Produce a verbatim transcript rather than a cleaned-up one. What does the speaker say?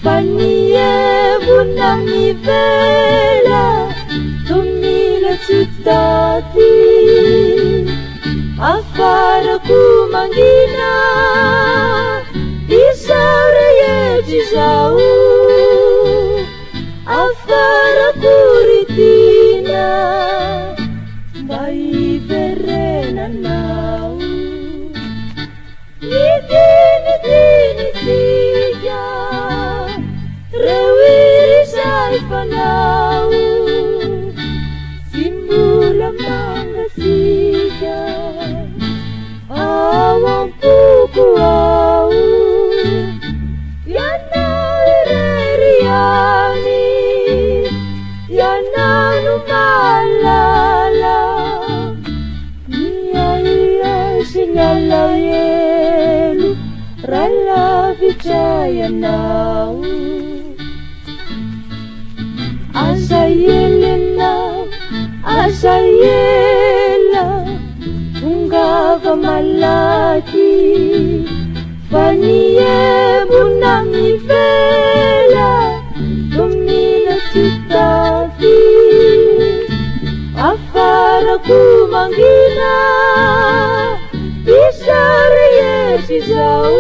fanievona mivela tomila tsitati afarako mangina izao rehetra izao afarako ritina mba iverenanao nidinidinitsika reo izay fanao tsy mbola mangatsika ao ampoko ao ianao irery any ianao no malala iaia sy lalahelo raha lavitra ianao aza elenao aza ela tongava malaky fa niembona mivela tomila tsitavy afarako mangina isa rehetra izao